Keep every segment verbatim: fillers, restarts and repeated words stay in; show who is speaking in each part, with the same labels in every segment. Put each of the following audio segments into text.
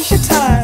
Speaker 1: waste your time.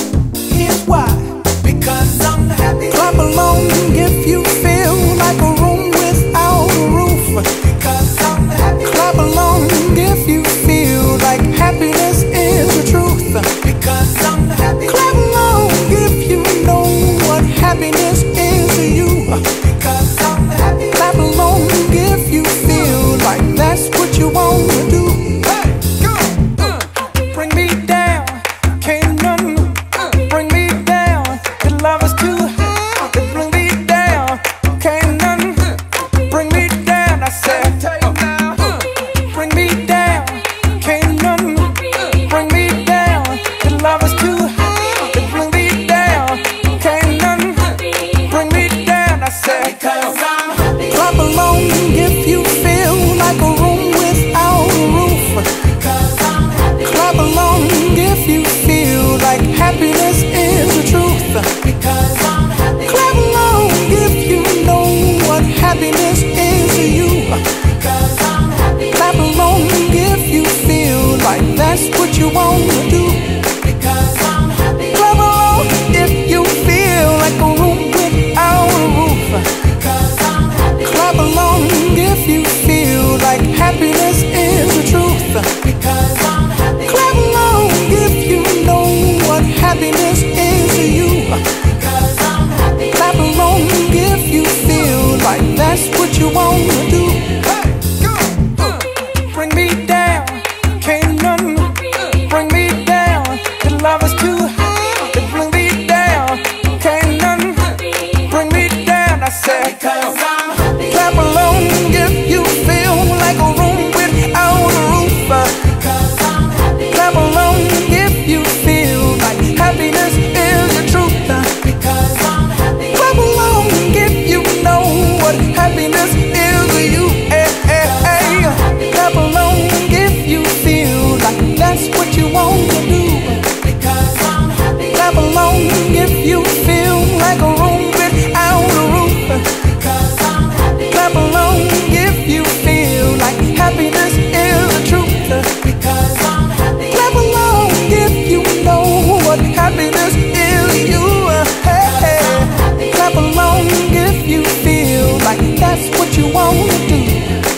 Speaker 1: Here's why. Because I'm happy. Clap along if you feel like a room without a roof. Because I'm happy. Clap along if you feel like happiness is the truth. Because I'm happy. Clap along if you know what happiness is to you. Because I'm happy. Clap along if you feel like that's what you want to do. Hey, go. Uh, bring me down, can't none uh, bring me down. The love is too high. Bring me down, can't none bring me down. I said, uh, bring me down, can't none bring me down. The love is too high. Bring me down, can't none bring me down. I said, because I'm happy. Clap along if you feel like a room without a roof. Because I'm happy. Clap along if you feel like happiness is the truth. Because I'm happy. Clap along if you know what happiness is to you. Because I'm happy. Clap along if you feel like that's what you want to do. Because I'm happy. Clap along if you feel like a room without a roof. Because I'm happy. Clap along if you feel like happiness is the truth. Because I'm happy. Clap along if you know what happiness is to you. Because I'm happy. Clap along if you feel like that's what you want to do. Hey, go. Uh, bring me down, can't none bring me down. The love is too high. Bring me down, can't none bring me down. I said, because I'm happy. Clap along if you feel like a room without a roof. Because I'm happy. Clap along if you feel like happiness is the truth. Because I'm happy. Clap along if you know what happiness is to you. Hey, hey, hey. Clap along if you feel like that's what you want to do. Because I'm happy. Clap along if you feel like a room without a roof. Because I'm happy. Clap along if you feel like happiness is the truth. Because I'm happy. Clap along if you know what happiness is to you. Hey, hey. Clap along if you feel like that's what you want to do.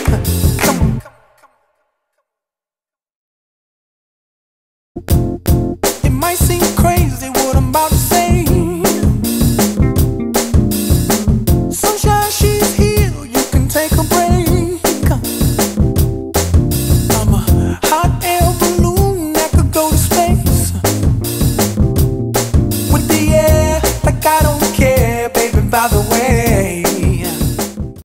Speaker 1: Come on. It might seem crazy what I'm about to say. Sunshine, she's here, you can take a break. I'm a hot air balloon that could go to space. With the air, like I don't care, baby, by the way.